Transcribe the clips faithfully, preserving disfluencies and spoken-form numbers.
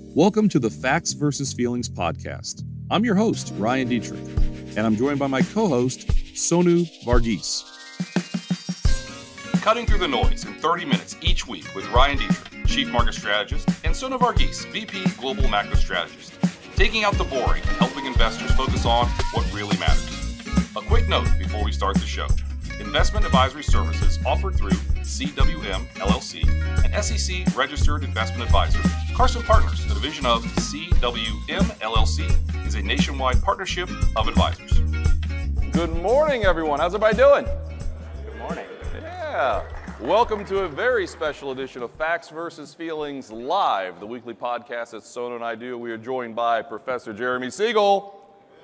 Welcome to the Facts versus Feelings podcast. I'm your host, Ryan Dietrich, and I'm joined by my co-host, Sonu Varghese. Cutting through the noise in thirty minutes each week with Ryan Dietrich, Chief Market Strategist, and Sonu Varghese, V P Global Macro Strategist. Taking out the boring and helping investors focus on what really matters. A quick note before we start the show. Investment advisory services offered through C W M L L C, an S E C-registered investment advisor. Carson Partners, a division of C W M L L C, is a nationwide partnership of advisors. Good morning, everyone. How's everybody doing? Good morning. Yeah. Welcome to a very special edition of Facts versus Feelings Live, the weekly podcast that Sonu and I do. We are joined by Professor Jeremy Siegel.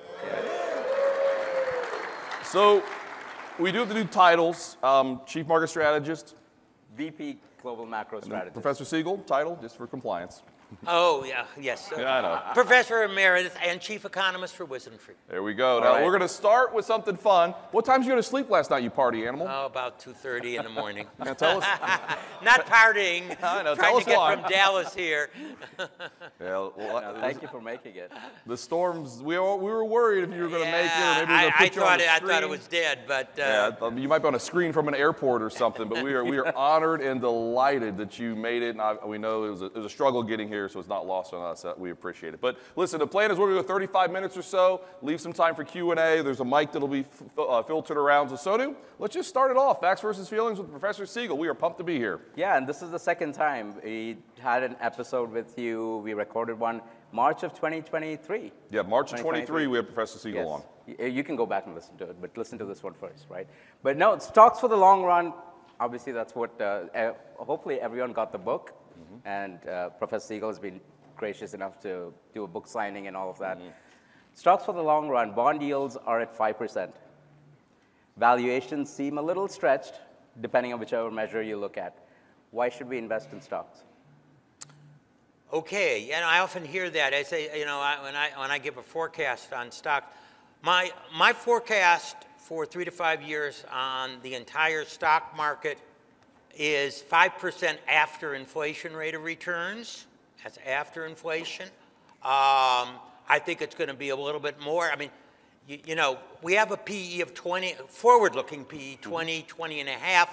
So, we do have to do titles. Um, Chief Market Strategist. V P Global Macro Strategist. Professor Siegel, title, just for compliance. Oh, yeah, yes. Yeah, I know. Professor Emeritus and Chief Economist for WisdomTree. There we go. Now, right. we're going to start with something fun. What time did you go to sleep last night, you party animal? Oh, about two thirty in the morning. Now, tell us. Not partying. I know. Trying Tell to us get why. from Dallas here. Yeah, well, No, thank you for making it. the storms, we were, we were worried if you were going to make it, or maybe we were I, going to I put you on thought the it, I screen. thought it was dead, but uh, Yeah, um, you might be on a screen from an airport or something, but we are we are honored and delighted that you made it. And I, we know it was, a, it was a struggle getting here, so it's not lost on us. Uh, we appreciate it. But listen, the plan is we're going to go thirty-five minutes or so, leave some time for Q and A. There's a mic that'll be f- uh, filtered around. So, Sonu, let's just start it off. Facts versus Feelings with Professor Siegel. We are pumped to be here. Yeah, and this is the second time we had an episode with you. We recorded one March of twenty twenty-three. Yeah, March of twenty twenty-three. twenty-three, we have Professor Siegel Yes. on. Y- You can go back and listen to it, but listen to this one first, right? But no, stocks for the long run. Obviously, that's what. Uh, uh, hopefully, everyone got the book, Mm-hmm. and uh, Professor Siegel has been gracious enough to do a book signing and all of that. Mm-hmm. Stocks for the long run. Bond yields are at five percent. Valuations seem a little stretched, depending on whichever measure you look at. Why should we invest in stocks? okay. And I often hear that. I say, you know, I, when I when I give a forecast on stock, my my forecast for three to five years on the entire stock market is five percent after inflation rate of returns. That's after inflation. Um, I think it's going to be a little bit more. I mean, you, you know, we have a P E of twenty, forward-looking P E, twenty, twenty and a half.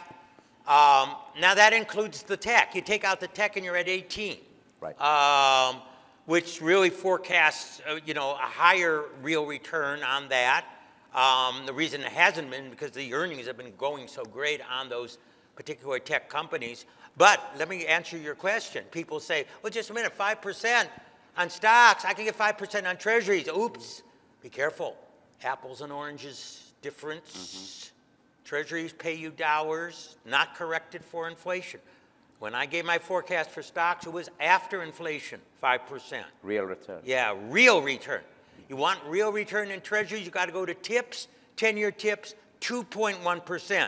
Um, now that includes the tech. You take out the tech and you're at eighteen. Right. Um, which really forecasts, uh, you know, a higher real return on that. Um, the reason it hasn't been because the earnings have been going so great on those particular tech companies. But let me answer your question. People say, well, just a minute, five percent on stocks. I can get five percent on treasuries. Oops, be careful. Apples and oranges difference. Mm-hmm. Treasuries pay you dollars, not corrected for inflation. When I gave my forecast for stocks, it was after inflation, five percent. Real return. Yeah, real return. You want real return in treasuries, you got to go to tips, ten-year tips, two point one percent.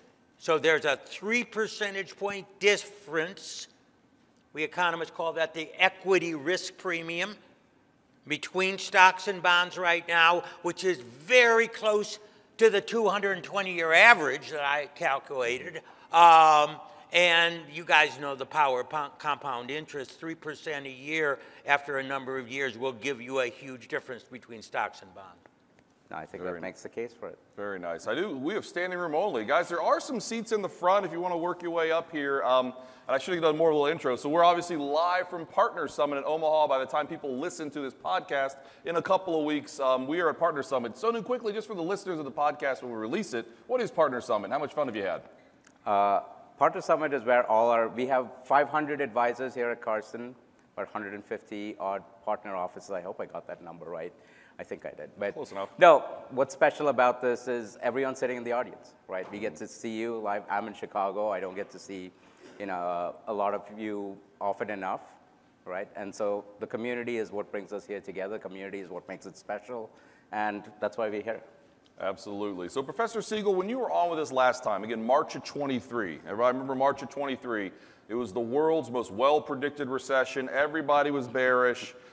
So there's a three percentage point difference. We economists call that the equity risk premium between stocks and bonds right now, which is very close to the two hundred twenty-year average that I calculated. Um, and you guys know the power of po- compound interest. three percent a year after a number of years will give you a huge difference between stocks and bonds. No, I think Very that makes the case for it. Very nice. I do. We have standing room only. Guys, there are some seats in the front if you want to work your way up here. Um, and I should have done more of a little intro. So we're obviously live from Partner Summit in Omaha by the time people listen to this podcast in a couple of weeks. Um, we are at Partner Summit. So quickly, just for the listeners of the podcast when we release it, what is Partner Summit? How much fun have you had? Uh, Partner Summit is where all our, we have five hundred advisors here at Carson, about one hundred fifty odd partner offices. I hope I got that number right. I think I did. But Close enough. No, what's special about this is everyone's sitting in the audience, right? We get to see you live. I'm in Chicago. I don't get to see, you know, uh, a lot of you often enough, right? And so the community is what brings us here together. Community is what makes it special, and that's why we're here. Absolutely. So, Professor Siegel, when you were on with us last time, again, March of twenty-three, everybody remember March of twenty-three, it was the world's most well-predicted recession. Everybody was bearish.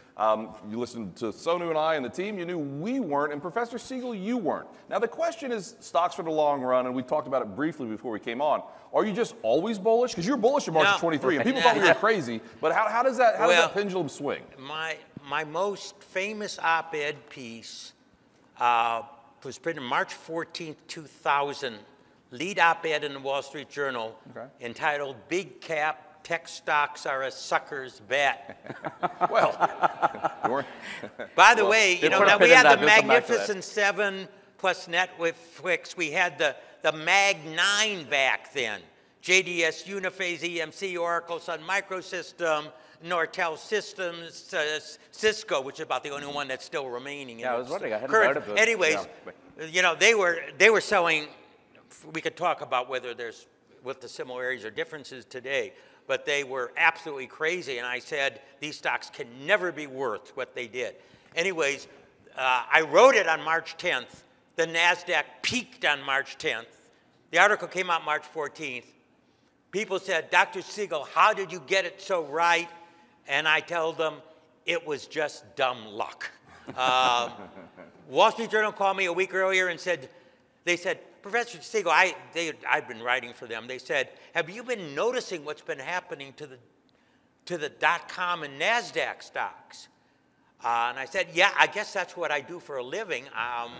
Um, you listened to Sonu and I and the team, you knew we weren't, and Professor Siegel, you weren't. Now the question is stocks for the long run, and we talked about it briefly before we came on. Are you just always bullish? Because you were bullish in March No. of twenty-three, and people thought we were crazy, but how, how does that how Well, does that pendulum swing? My, my most famous op-ed piece uh, was printed March fourteenth, two thousand, lead op-ed in the Wall Street Journal, Okay. entitled Big Cap Tech Stocks Are a Sucker's Bet. Well, you weren't- By the way, you they know, put a now pin we in had that. the We'll come back to that. Magnificent Seven plus Netflix. We had the, the Mag Nine back then. J D S, Uniphase, E M C, Oracle, Sun Microsystem, Nortel Systems, uh, Cisco, which is about the only one that's still remaining. Yeah, I in was its wondering. I hadn't current- heard of those. Anyways, Yeah. you know, they were they were selling. We could talk about whether there's what the similarities or differences today, but they were absolutely crazy. And I said these stocks can never be worth what they did. Anyways, uh, I wrote it on March tenth. The NASDAQ peaked on March tenth. The article came out March fourteenth. People said, Doctor Siegel, how did you get it so right? And I told them it was just dumb luck. Um, Wall Street Journal called me a week earlier and said, they said, Professor Siegel, I, they, I've been writing for them. They said, have you been noticing what's been happening to the, to the dot-com and NASDAQ stocks? Uh, and I said, yeah, I guess that's what I do for a living. Um,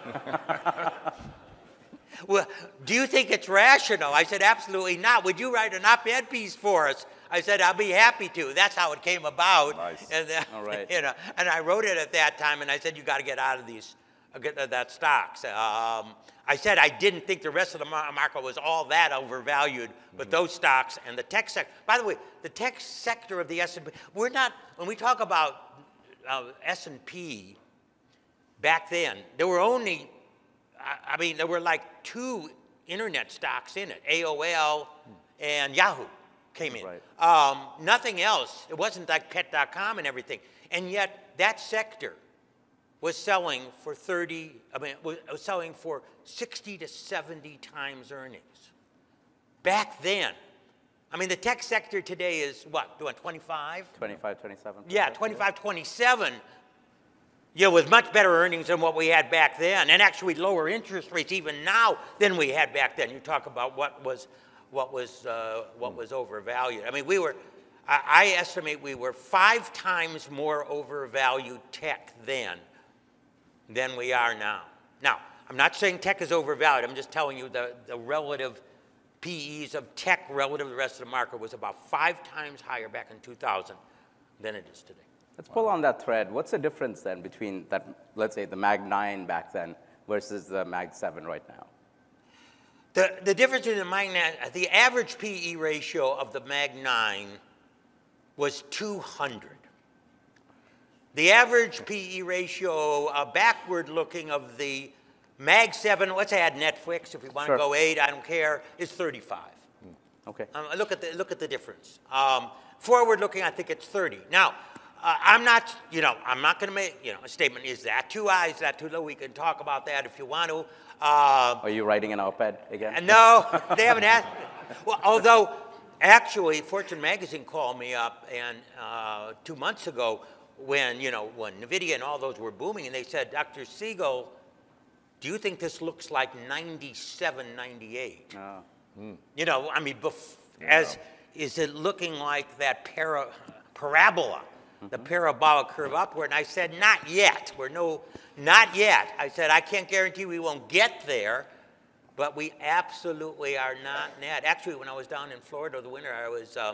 well, do you think it's rational? I said, absolutely not. Would you write an op-ed piece for us? I said, I'll be happy to. That's how it came about. Nice. And then, All right. you know, and I wrote it at that time, and I said, you got to get out of these, uh, get, uh, that stocks. Um, I said I didn't think the rest of the mar- market was all that overvalued, but Mm-hmm. those stocks and the tech sector. By the way, the tech sector of the S and P, we're not, when we talk about uh, S and P, back then, there were only, I, I mean, there were like two internet stocks in it, A O L and Yahoo came in. Right. Um, nothing else. It wasn't like pet dot com and everything. And yet that sector was selling for thirty, I mean, was, was selling for sixty to seventy times earnings. Back then, I mean, the tech sector today is what, doing twenty-five? twenty-five, twenty-seven. Yeah, twenty-five, twenty-seven. Yeah, with much better earnings than what we had back then, and actually lower interest rates even now than we had back then. You talk about what was, what was, uh, what was overvalued. I mean, we were, I, I estimate we were five times more overvalued tech then than we are now. Now, I'm not saying tech is overvalued. I'm just telling you the, the relative P Es of tech relative to the rest of the market was about five times higher back in two thousand than it is today. Let's pull on that thread. What's the difference then between that, let's say, the Mag nine back then versus the Mag seven right now? The, the difference in the Mag nine, the average P E ratio of the Mag nine was two hundred. The average P E ratio, uh, backward looking, of the Mag seven, let's add Netflix, if we want Sure. to go eight, I don't care, is thirty-five. Okay. Um, look at the look at the difference. Um, forward looking, I think it's thirty. Now, uh, I'm not, you know, I'm not going to make, you know, a statement. Is that too high? Is that too low? We can talk about that if you want to. Uh, Are you writing an op-ed again? and no, they haven't asked. Well, although actually, Fortune magazine called me up and uh, two months ago when you know when NVIDIA and all those were booming, and they said, Doctor Siegel, do you think this looks like ninety-seven, ninety-eight? No. You know, I mean, bef- as is it looking like that para, parabola, the parabolic curve upward? And I said, not yet. We're no, not yet. I said, I can't guarantee we won't get there, but we absolutely are not yet. Actually, when I was down in Florida the winter, I was um,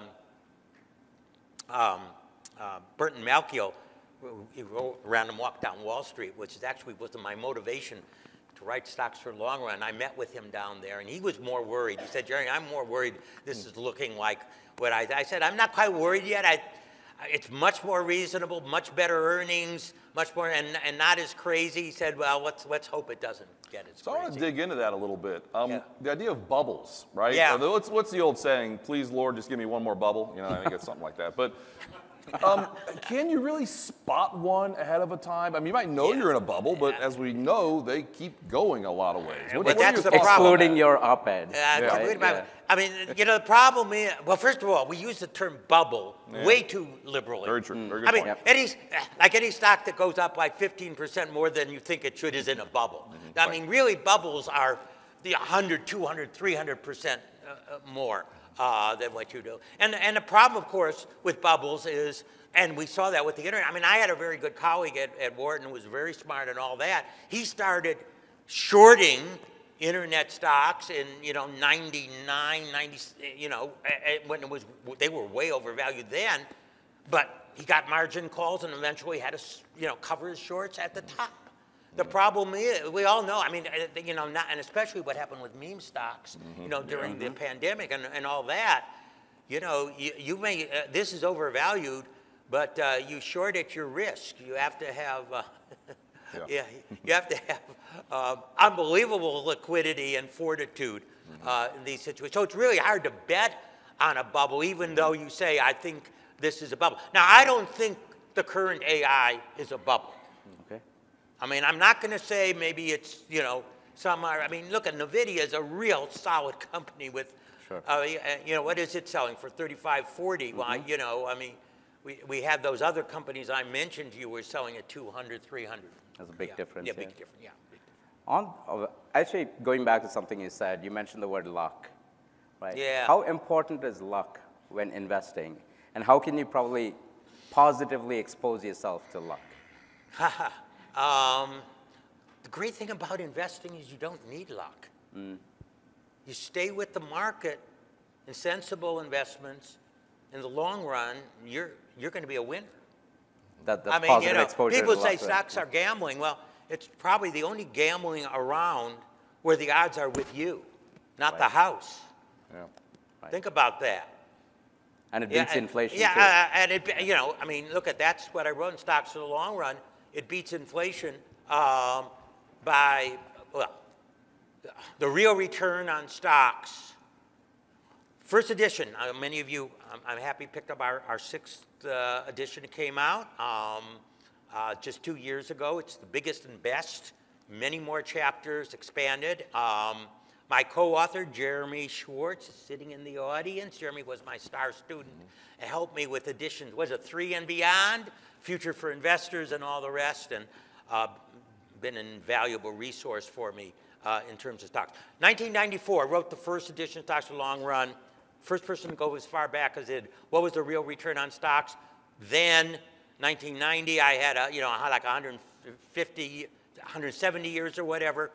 um, uh, Burton Malkiel. He rode around and walked down Wall Street, which is actually was my motivation to write stocks for the long run. I met with him down there, and he was more worried. He said, Jerry, I'm more worried this is looking like what I, I said, I'm not quite worried yet. I, it's much more reasonable, much better earnings, much more, and, and not as crazy. He said, well, let's, let's hope it doesn't get as So I want crazy. to dig into that a little bit. Um, Yeah. The idea of bubbles, right? Yeah. Or the- What's, what's the old saying? Please, Lord, just give me one more bubble. You know, I think it's something like that. But Um, can you really spot one ahead of a time? I mean, you might know Yeah. you're in a bubble, but Yeah. as we know, they keep going a lot of ways. What, Well, what are that's your the thoughts on problem. Excluding that? your op-ed. Uh, Yeah. wait a minute. Yeah. I mean, you know, the problem is, well, first of all, we use the term bubble way too liberally. Very true. Very good I mean, point. any, like any stock that goes up like fifteen percent more than you think it should is in a bubble. I mean, really, bubbles are the one hundred, two hundred, three hundred percent uh, more uh, than what you do. And, and the problem, of course, with bubbles is, and we saw that with the internet. I mean, I had a very good colleague at, at Wharton who was very smart and all that. He started shorting internet stocks in, you know, ninety-nine, ninety, you know, when it was, they were way overvalued then, but he got margin calls and eventually had to, you know, cover his shorts at the top. The problem is, we all know, I mean, you know, not, and especially what happened with meme stocks, you know, during the pandemic and, and all that, you know, you, you may, uh, this is overvalued, but uh, you short at your risk. You have to have, uh, Yeah. yeah, you have to have uh, unbelievable liquidity and fortitude uh, in these situations. So it's really hard to bet on a bubble, even though you say, I think this is a bubble. Now, I don't think the current A I is a bubble. Okay. I mean, I'm not going to say maybe it's, you know, some are, I mean, look at NVIDIA is a real solid company with, Sure. uh, you know, what is it selling for thirty-five, forty? Mm-hmm. Why, you know, I mean, we, we had those other companies I mentioned to you were selling at two hundred, three hundred. That's a big Yeah. difference, Yeah, yeah. big difference, yeah. Big difference. On, uh, actually, going back to something you said, you mentioned the word luck, right? Yeah. How important is luck when investing? And how can you probably positively expose yourself to luck? Um, the great thing about investing is you don't need luck. You stay with the market in sensible investments. In the long run, you're, you're going to be a winner. That, that's I mean, positive you know, exposure people to say luck, right? stocks are gambling. Well, it's probably the only gambling around where the odds are with you, not the house. Yeah. Right. Think about that. And it Yeah, beats and- inflation Yeah, too. uh, and it, you know, I mean, look at that's what I wrote in Stocks for the Long Run. It beats inflation um, by, well, the real return on stocks. First edition, uh, many of you, I'm, I'm happy, picked up our, our sixth uh, edition. It came out um, uh, just two years ago. It's the biggest and best. Many more chapters expanded. Um, my co-author, Jeremy Schwartz, is sitting in the audience. Jeremy was my star student and helped me with editions. Was it three and beyond? Future for Investors and all the rest, and uh, been an invaluable resource for me uh, in terms of stocks. nineteen ninety-four, wrote the first edition of Stocks for the Long Run. First person to go as far back as it. What was the real return on stocks? Then, nineteen ninety, I had a, you know, I had like one hundred fifty, one hundred seventy years or whatever,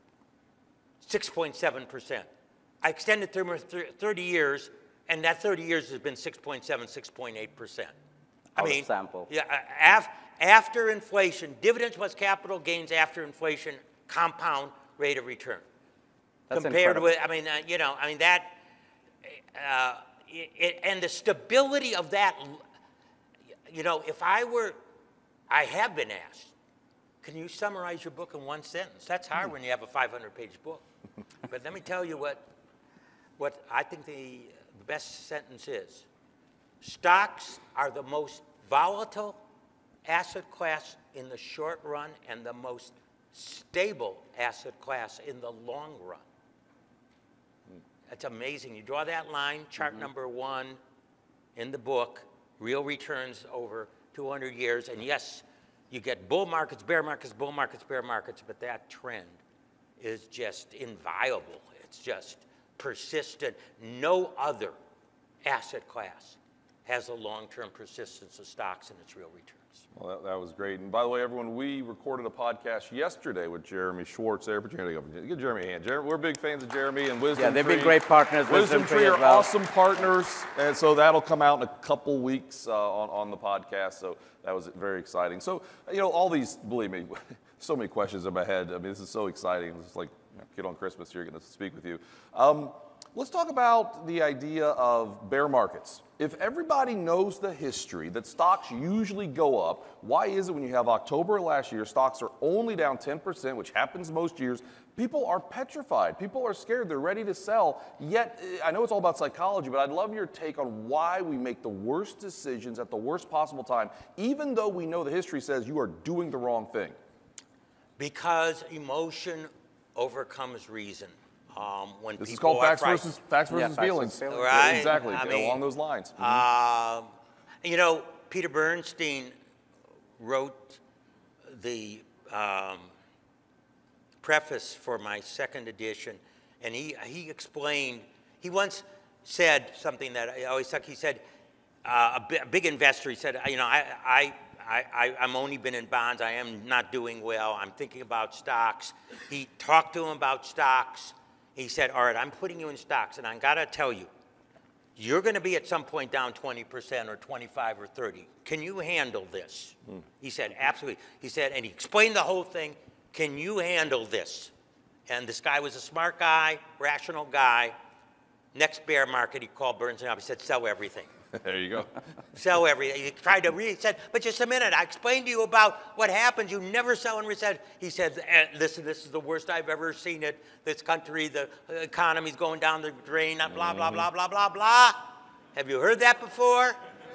six point seven percent. I extended through thirty years, and that thirty years has been six point seven, six point eight percent. I Out of mean, sample. yeah, af, after inflation, dividends plus capital gains after inflation, compound rate of return. That's Compared incredible. with, I mean, uh, you know, I mean that, uh, it, it, and the stability of that, you know, if I were, I have been asked, can you summarize your book in one sentence? That's hard when you have a five hundred page book. But let me tell you what, what I think the best sentence is. Stocks are the most volatile asset class in the short run and the most stable asset class in the long run. That's amazing. You draw that line, chart number one in the book, real returns over two hundred years. And yes, you get bull markets, bear markets, bull markets, bear markets, but that trend is just inviolable. It's just persistent. No other asset class has a long-term persistence of stocks and its real returns. Well, that, that was great. And by the way, everyone, we recorded a podcast yesterday with Jeremy Schwartz there. Put your hand up. Give Jeremy a hand. Jeremy, we're big fans of Jeremy and Wisdom Yeah, they've Tree. been great partners. Wisdom, Tree as are well. awesome partners, and so that'll come out in a couple weeks uh, on, on the podcast. So that was very exciting. So, you know, all these, believe me, so many questions in my head. I mean, this is so exciting. It's like, you know, kid on Christmas here, going to speak with you. Um, Let's talk about the idea of bear markets. If everybody knows the history that stocks usually go up, why is it when you have October last year, stocks are only down ten percent, which happens most years, people are petrified, people are scared, they're ready to sell, yet I know it's all about psychology, but I'd love your take on why we make the worst decisions at the worst possible time, even though we know the history says you are doing the wrong thing. Because emotion overcomes reason. Um, when This is people called are facts frightened. versus, facts Yeah, versus facts feelings. versus feelings. Right. Exactly, I mean, along those lines. Um, you know, Peter Bernstein wrote the um, preface for my second edition, and he, he explained, he once said something that I always stuck. He said, uh, a, bi- a big investor, he said, you know, I, I, I, I, I'm only been in bonds. I am not doing well. I'm thinking about stocks. He talked to him about stocks. He said, all right, I'm putting you in stocks, and I got to tell you, you're going to be at some point down twenty percent or twenty-five or thirty. Can you handle this? Hmm. He said, absolutely. He said, and he explained the whole thing. Can you handle this? And this guy was a smart guy, rational guy. Next bear market, he called Bernstein up. He said, sell everything. There you go. Sell everything. He tried to read. He said, but just a minute. I explained to you about what happens. You never sell in recession. He said, eh, listen, this is the worst I've ever seen it. This country, the economy's going down the drain, blah, blah, blah, blah, blah, blah. Have you heard that before?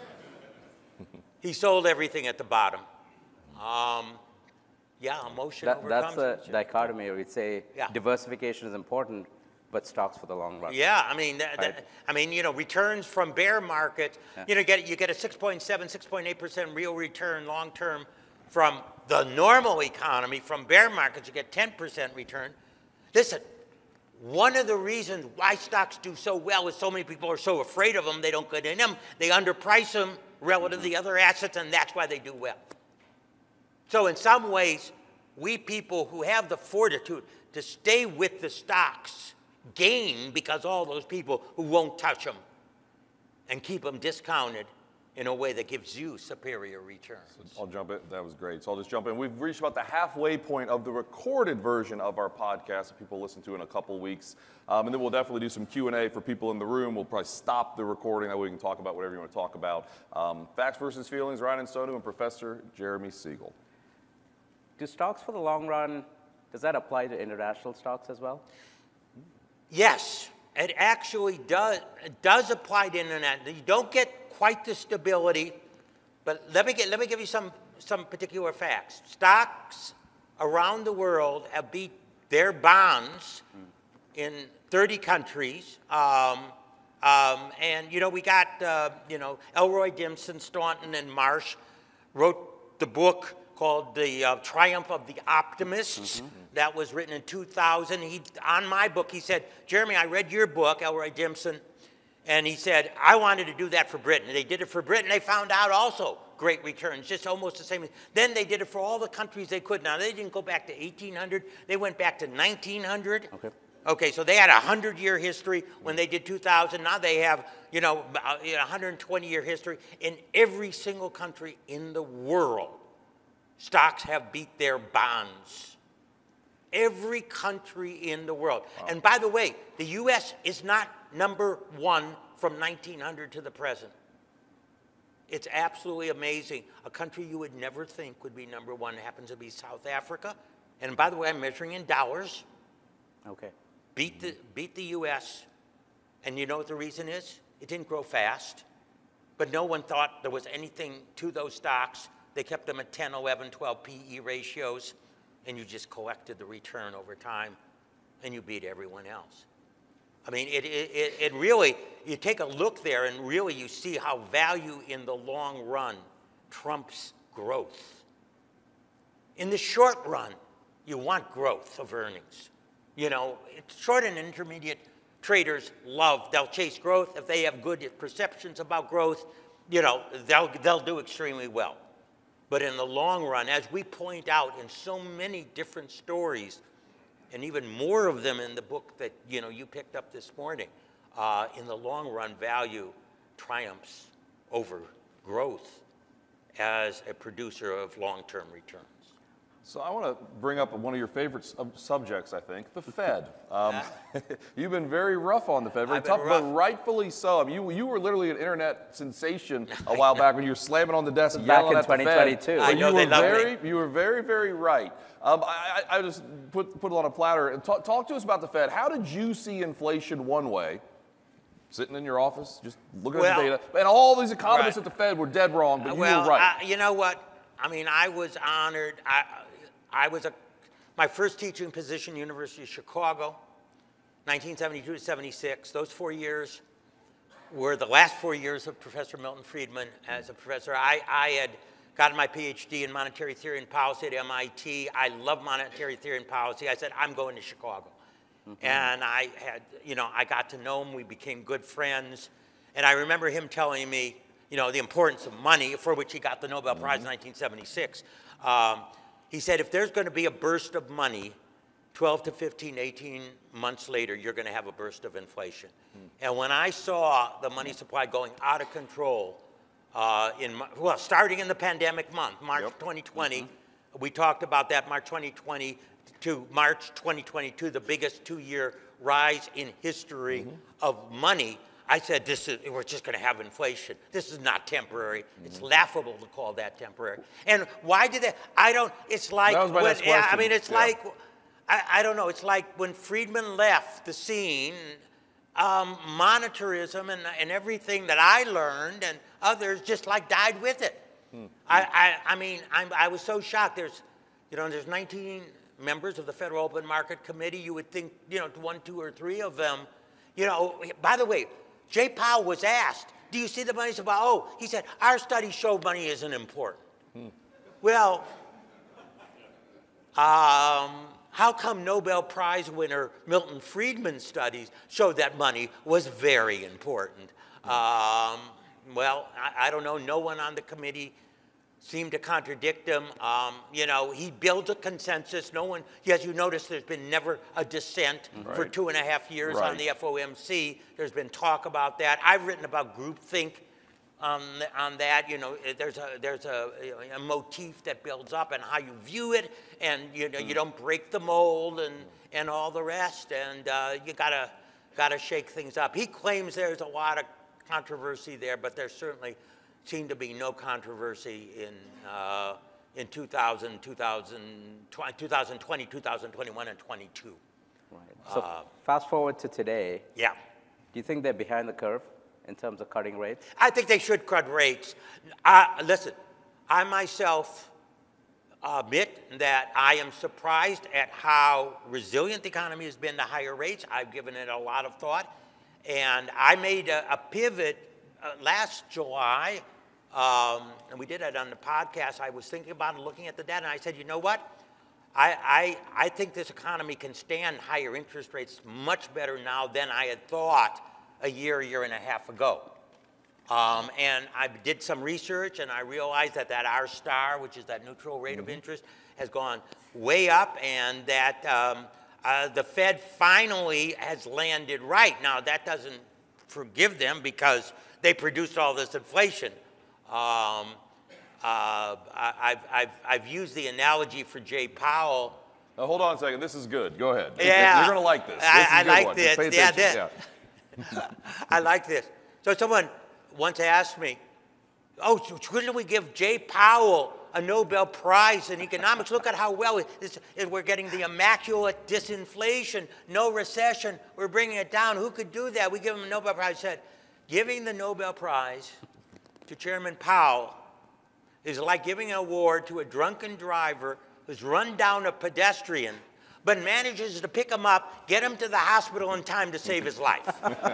He sold everything at the bottom. Um, yeah, emotion That, overcomes that's a emotion. dichotomy. We'd say Yeah. diversification is important, but stocks for the long run. Yeah, I mean, that, Right. that, I mean, you know, returns from bear market, Yeah. you know, get you get a six point seven, six point eight percent real return long term from the normal economy. From bear markets, you get ten percent return. Listen, one of the reasons why stocks do so well is so many people are so afraid of them, they don't get in them. They underprice them relative to the other assets, and that's why they do well. So in some ways, we people who have the fortitude to stay with the stocks gain because all those people who won't touch them and keep them discounted in a way that gives you superior returns. I'll jump in. That was great. So I'll just jump in. We've reached about the halfway point of the recorded version of our podcast that people listen to in a couple weeks. Um, and then we'll definitely do some Q and A for people in the room. We'll probably stop the recording. That way we can talk about whatever you want to talk about. Um, Facts versus Feelings, Ryan and Sonu and Professor Jeremy Siegel. Do stocks for the long run, does that apply to international stocks as well? Yes, it actually does, it does apply to internet. You don't get quite the stability, but let me, get, let me give you some, some particular facts. Stocks around the world have beat their bonds in thirty countries. Um, um, and, you know, we got, uh, you know, Elroy Dimson, Staunton, and Marsh wrote the book called The uh, Triumph of the Optimists. Mm-hmm. That was written in two thousand. He, on my book, he said, Jeremy, I read your book, Elroy Dimson, and he said, I wanted to do that for Britain. And they did it for Britain. They found out also great returns, just almost the same. Then they did it for all the countries they could. Now, they didn't go back to eighteen hundred. They went back to nineteen hundred. Okay. Okay, so they had a hundred-year history when they did two thousand. Now they have, you know, a one hundred twenty-year history. In every single country in the world, stocks have beat their bonds. Every country in the world. Wow. And by the way, the U S is not number one from nineteen hundred to the present. It's absolutely amazing. A country you would never think would be number one happens to be South Africa. And by the way, I'm measuring in dollars. Okay. Beat the, beat the U S. And you know what the reason is? It didn't grow fast. But no one thought there was anything to those stocks. They kept them at ten, eleven, twelve P E ratios. And you just collected the return over time. And you beat everyone else. I mean, it, it, it really, you take a look there and really you see how value in the long run trumps growth. In the short run, you want growth of earnings. You know, short and intermediate traders love, they'll chase growth. If they have good perceptions about growth, you know, they'll, they'll do extremely well. But in the long run, as we point out in so many different stories, and even more of them in the book that, you know, you picked up this morning, uh, in the long run, value triumphs over growth as a producer of long-term returns. So I want to bring up one of your favorite sub- subjects, I think, the Fed. Um, you've been very rough on the Fed, very I've been tough, rough. but rightfully so. I mean, you, you were literally an internet sensation a while back when you were slamming on the desk, Back yelling in at the twenty twenty-two. Fed. I But know you they were love me. very, you were very, very right. Um, I, I I just put put it on a platter and talk, talk to us about the Fed. How did you see inflation one way? Sitting in your office, just looking Well, at the data, and all these economists right. at the Fed were dead wrong, but you well, were right. I, you know what? I mean, I was honored. I, I was a, my first teaching position, University of Chicago, nineteen seventy-two to seventy-six. Those four years were the last four years of Professor Milton Friedman as a professor. I, I had gotten my PhD in monetary theory and policy at M I T. I love monetary theory and policy. I said, I'm going to Chicago. Mm-hmm. And I had, you know, I got to know him. We became good friends. And I remember him telling me, you know, the importance of money, for which he got the Nobel Prize in nineteen seventy-six. Um, he said, if there's going to be a burst of money, twelve to fifteen, eighteen months later, you're going to have a burst of inflation. Mm. And when I saw the money supply going out of control, uh, in well, starting in the pandemic month, March Yep. twenty twenty, Mm-hmm. we talked about that, March twenty twenty to March twenty twenty-two, the biggest two-year rise in history mm-hmm. of money. I said, this is, we're just going to have inflation. This is not temporary. Mm-hmm. It's laughable to call that temporary. And why did they? I don't, it's like, That was my when, next yeah, I question. mean, it's Yeah. like, I, I don't know, it's like when Friedman left the scene, um, monetarism and, and everything that I learned and others just like died with it. Hmm. I, I, I mean, I'm, I was so shocked. There's, you know, there's nineteen members of the Federal Open Market Committee. You would think, you know, one, two, or three of them, you know, by the way, Jay Powell was asked, do you see the money supply? Oh, he said, our studies show money isn't important. Hmm. Well, um, how come Nobel Prize winner Milton Friedman's studies showed that money was very important? Hmm. Um, well, I, I don't know. No one on the committee seemed to contradict him. Um, you know, he builds a consensus. No one, as you notice, there's been never a dissent right. for two and a half years right. on the F O M C. There's been talk about that. I've written about groupthink um, on that. You know, there's a there's a, a motif that builds up and how you view it, and you know, mm. you don't break the mold and and all the rest, and uh, you gotta gotta shake things up. He claims there's a lot of controversy there, but there's certainly seemed to be no controversy in uh, in two thousand, two thousand twenty, two thousand twenty-one, and twenty-two. Right. So Uh, fast forward to today. Yeah. Do you think they're behind the curve in terms of cutting rates? I think they should cut rates. Uh, listen, I myself admit that I am surprised at how resilient the economy has been to higher rates. I've given it a lot of thought. And I made a, a pivot uh, last July. Um, and we did it on the podcast. I was thinking about it, looking at the data, and I said, you know what? I, I, I think this economy can stand higher interest rates much better now than I had thought a year, year and a half ago. Um, and I did some research, and I realized that that R star, which is that neutral rate mm-hmm. of interest, has gone way up, and that um, uh, the Fed finally has landed right. Now, that doesn't forgive them because they produced all this inflation. Um, uh, I, I've, I've, I've used the analogy for Jay Powell. Now, hold on a second. This is good. Go ahead. Yeah. You're going to like this. This I, is a I good like one. this. Just pay Yeah, attention. this. Yeah. I like this. So someone once asked me, oh, shouldn't we give Jay Powell a Nobel Prize in economics? Look at how well it, it's, it, we're getting the immaculate disinflation, no recession. We're bringing it down. Who could do that? We give him a Nobel Prize. I said, giving the Nobel Prize to Chairman Powell is like giving an award to a drunken driver who's run down a pedestrian, but manages to pick him up, get him to the hospital in time to save his life.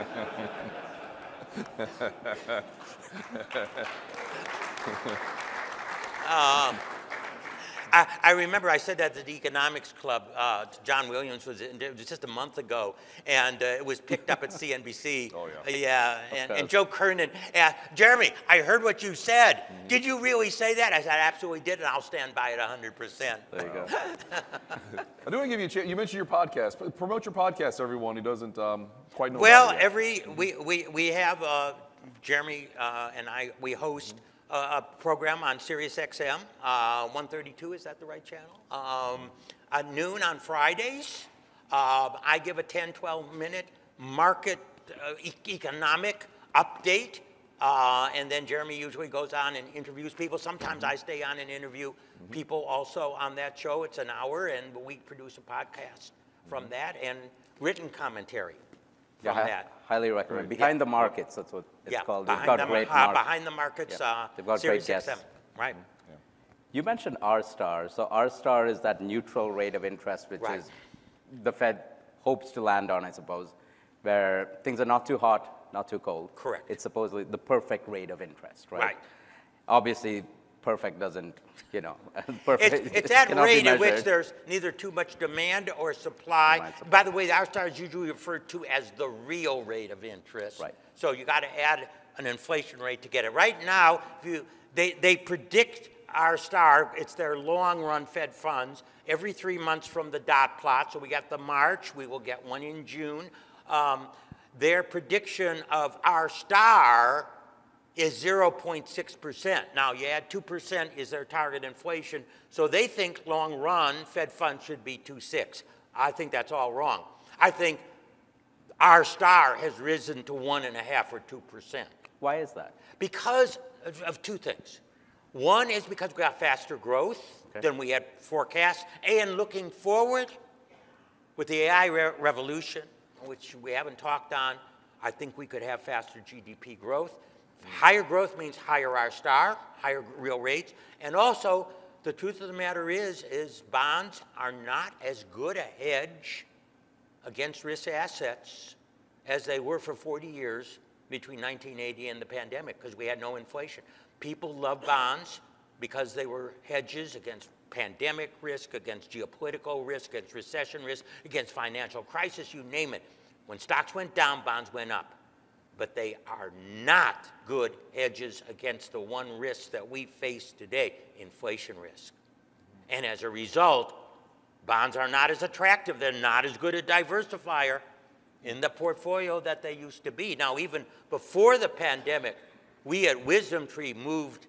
um, I, I remember I said that at the Economics Club uh, to John Williams, was, it was just a month ago, and uh, it was picked up at C N B C. Oh, yeah. Yeah, and, and Joe Kernan asked, Jeremy, I heard what you said. Mm-hmm. Did you really say that? I said, I absolutely did, and I'll stand by it one hundred percent. There you go. I do want to give you a chance. You mentioned your podcast. Promote your podcast, everyone who doesn't um, quite know Well, about it yet. every, we, we, we have, uh, Jeremy uh, and I, we host a, a program on Sirius X M, uh, one thirty-two, is that the right channel? Um, at noon on Fridays. Uh, I give a ten, twelve minute market uh, e economic update. Uh, and then Jeremy usually goes on and interviews people. Sometimes I stay on and interview mm-hmm. people also on that show. It's an hour, and we produce a podcast from mm-hmm. that and written commentary from yeah, that. Highly recommend. Behind yeah. the Markets, that's what it's yeah, called. Behind They've got the, great uh, behind the Markets. Yeah. Uh, They've got Sirius great guests. X M. Right. Yeah. You mentioned R star. So R star is that neutral rate of interest, which right. is the Fed hopes to land on, I suppose, where things are not too hot, not too cold. Correct. It's supposedly the perfect rate of interest, right? Right. Obviously, perfect doesn't, you know, perfect. It's, it's that cannot be rate at which measured. there's neither too much demand or supply. Demand, supply. By the way, the R star is usually referred to as the real rate of interest. Right. So you got to add an inflation rate to get it. Right now, if you, they, they predict R star, it's their long-run Fed funds, every three months from the dot plot. So we got the March, we will get one in June. Um, their prediction of R star is zero point six percent. Now, you add two percent is their target inflation. So they think long-run Fed funds should be two point six. I think that's all wrong. I think R star has risen to one point five or two percent. Why is that? Because of, of two things. One is because we got faster growth okay. than we had forecast. And looking forward, with the A I re revolution, which we haven't talked on, I think we could have faster G D P growth. Higher growth means higher R star, higher real rates. And also, the truth of the matter is, is bonds are not as good a hedge against risk assets as they were for forty years between nineteen eighty and the pandemic, because we had no inflation. People love bonds because they were hedges against pandemic risk, against geopolitical risk, against recession risk, against financial crisis, you name it. When stocks went down, bonds went up. But they are not good hedges against the one risk that we face today, inflation risk. And as a result, bonds are not as attractive. They're not as good a diversifier in the portfolio that they used to be. Now, even before the pandemic, we at Wisdom Tree moved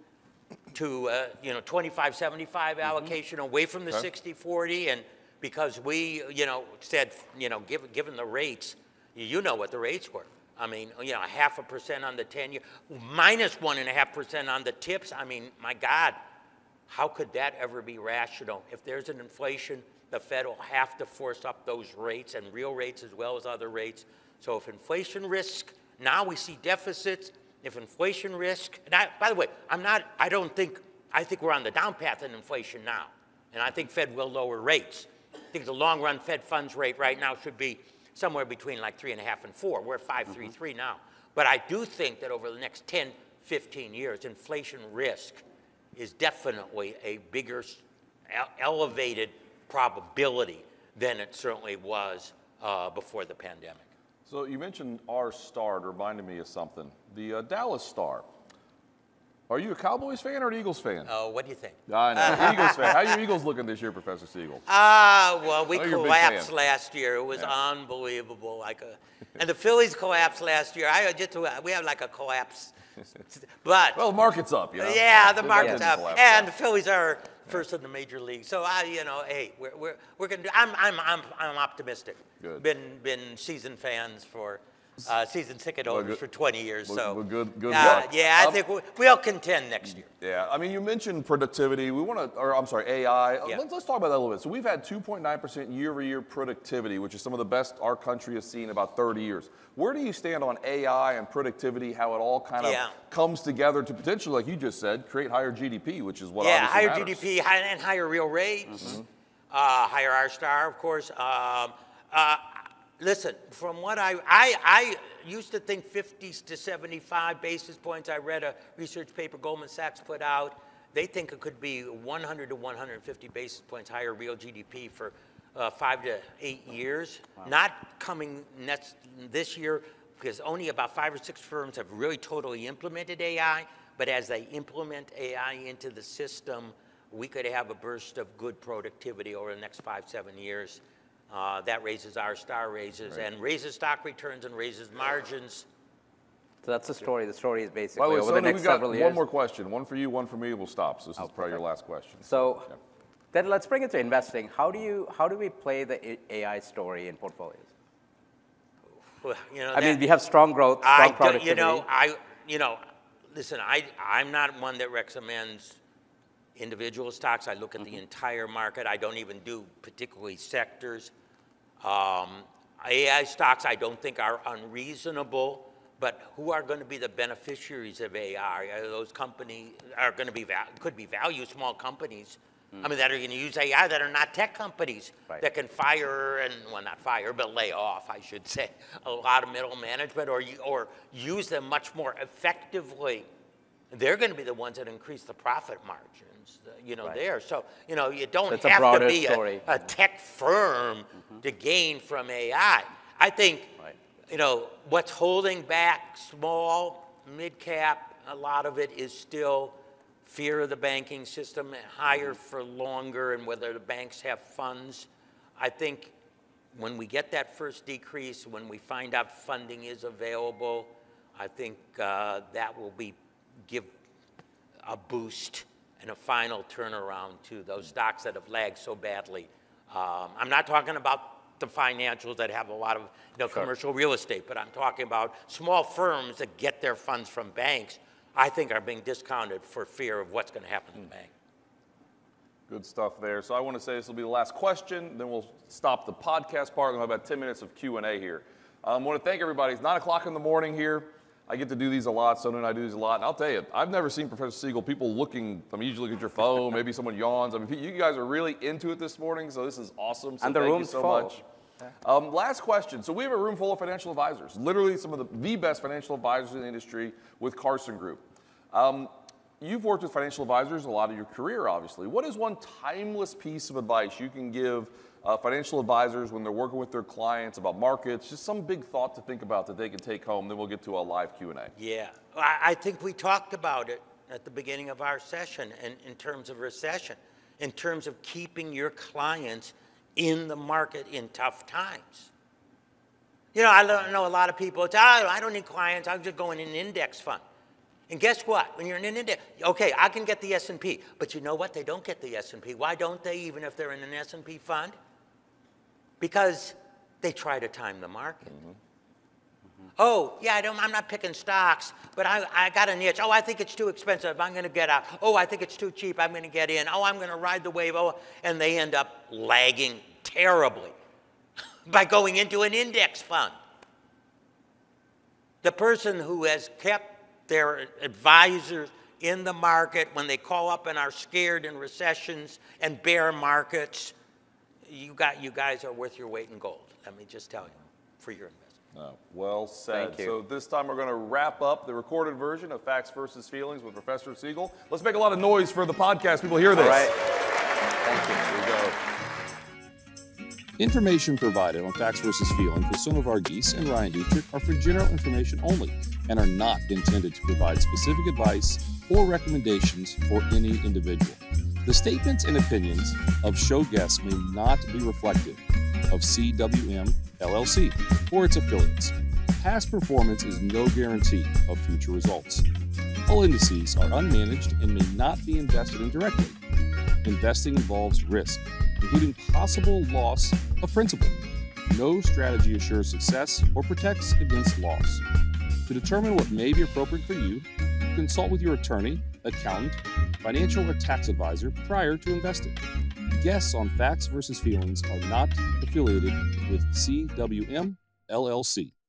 to uh, you know, twenty-five seventy-five mm-hmm. allocation away from the sixty forty, and because we you know said you know given given the rates, you know what the rates were. I mean, you know, a half a percent on the ten year, minus one and a half percent on the tips. I mean, my God, how could that ever be rational? If there's an inflation, the Fed will have to force up those rates, and real rates as well as other rates. So if inflation risk, now we see deficits. If inflation risk, and I, by the way, I'm not, I don't think, I think we're on the down path in inflation now. And I think Fed will lower rates. I think the long run Fed funds rate right now should be somewhere between like three and a half and four. We're at five, three, three now. But I do think that over the next ten, fifteen years, inflation risk is definitely a bigger elevated probability than it certainly was uh, before the pandemic. So you mentioned R star, it reminded me of something. The uh, Dallas Star. Are you a Cowboys fan or an Eagles fan? Oh, uh, what do you think? I know, Eagles fan. How are your Eagles looking this year, Professor Siegel? Ah, uh, well, we I know you're a big collapsed fan. last year. It was Yeah. unbelievable. Like a, and the Phillies collapsed last year. I just we have like a collapse, but Well, the market's up, you know? yeah, the It market's didn't up, collapse. and the Phillies are first in the major league. So I, you know, hey, we're we're we're gonna do. I'm I'm I'm I'm optimistic. Good. Been been season fans for. Uh, season ticket holders good- for twenty years, well, so well, good- good uh, luck. yeah, I Um, think we, we'll contend next year. Yeah, I mean, you mentioned productivity. We want to, or I'm sorry, A I. Yeah. Let's, let's talk about that a little bit. So we've had two point nine percent year-over-year productivity, which is some of the best our country has seen in about thirty years. Where do you stand on A I and productivity, how it all kind of Yeah. comes together to potentially, like you just said, create higher G D P, which is what Yeah, obviously higher matters. G D P high, and higher real rates, mm-hmm. uh, higher R star, of course. Um, uh, listen, from what I, I, I used to think fifty to seventy-five basis points. I read a research paper Goldman Sachs put out. They think it could be one hundred to one hundred fifty basis points higher real G D P for uh, five to eight years. Wow. Not coming next this year, because only about five or six firms have really totally implemented A I. But as they implement A I into the system, we could have a burst of good productivity over the next five, seven years. Uh, that raises our star raises Right. and raises stock returns and raises margins. So that's the story. The story is basically By the way, over the Sonu, next we've got several years. one more question. One for you, one for me. We'll stop. So this is probably your last question. So Yeah. then let's bring it to investing. How do you how do we play the A I story in portfolios? Well, you know, I mean, that- we have strong growth, strong I don't, productivity. you know, I, you know, listen, I, I'm not one that recommends individual stocks. I look at the entire market. I don't even do particularly sectors. Um, A I stocks I don't think are unreasonable, but who are going to be the beneficiaries of A I? Are those companies are going to be, val- could be value small companies. I mean, that are going to use A I that are not tech companies Right. that can fire and, well, not fire, but lay off, I should say, a lot of middle management or, u- or use them much more effectively. They're going to be the ones that increase the profit margins, uh, you know, Right. there. So, you know, you don't It's a have to broader be a, story. a tech firm to gain from A I. I think, Right. you know, what's holding back small, mid-cap, a lot of it is still fear of the banking system, higher for longer, and whether the banks have funds. I think when we get that first decrease, when we find out funding is available, I think uh, that will be give a boost and a final turnaround to those stocks that have lagged so badly. Um, I'm not talking about the financials that have a lot of you know, commercial real estate, but I'm talking about small firms that get their funds from banks, I think are being discounted for fear of what's going to happen to the bank. Good stuff there. So I want to say this will be the last question, then we'll stop the podcast part. We'll have about ten minutes of Q and A here. I um, want to thank everybody. It's nine o'clock in the morning here. I get to do these a lot. Sonu and I do these a lot. And I'll tell you, I've never seen Professor Siegel, people looking, I mean, you usually look at your phone, maybe someone yawns. I mean, you guys are really into it this morning, so this is awesome. So And the thank room's you so full. much. Um, last question. So we have a room full of financial advisors, literally some of the, the best financial advisors in the industry with Carson Group. Um, you've worked with financial advisors a lot of your career, obviously. What is one timeless piece of advice you can give uh, financial advisors when they're working with their clients about markets? Just some big thought to think about that they can take home. Then we'll get to a live Q and A. Yeah, I, I think we talked about it at the beginning of our session in, in terms of recession, in terms of keeping your clients in the market in tough times. You know, I lo- know a lot of people, it's, oh, I don't need clients, I'm just going in an index fund. And guess what? When you're in an index, okay, I can get the S and P, but you know what? They don't get the S and P. Why don't they, even if they're in an S and P fund? Because they try to time the market. Mm-hmm. Mm-hmm. Oh, yeah, I don't, I'm not picking stocks, but I, I got a niche. Oh, I think it's too expensive. I'm going to get out. Oh, I think it's too cheap. I'm going to get in. Oh, I'm going to ride the wave. Oh, and they end up lagging terribly by going into an index fund. The person who has kept their advisors in the market when they call up and are scared in recessions and bear markets, you got you guys are worth your weight in gold. Let me just tell you, for your investment. Oh, well said. Thank you. So this time we're going to wrap up the recorded version of Facts versus Feelings with Professor Siegel. Let's make a lot of noise for the podcast. People hear this. All right. Thank you. Here we go. Information provided on Facts versus Feelings with Sonu Varghese and Ryan Dietrich are for general information only and are not intended to provide specific advice or recommendations for any individual. The statements and opinions of show guests may not be reflective of C W M L L C or its affiliates. Past performance is no guarantee of future results. All indices are unmanaged and may not be invested in directly. Investing involves risk, including possible loss of principal. No strategy assures success or protects against loss. To determine what may be appropriate for you, consult with your attorney, accountant, financial or tax advisor prior to investing. Guests on Facts versus Feelings are not affiliated with C W M L L C.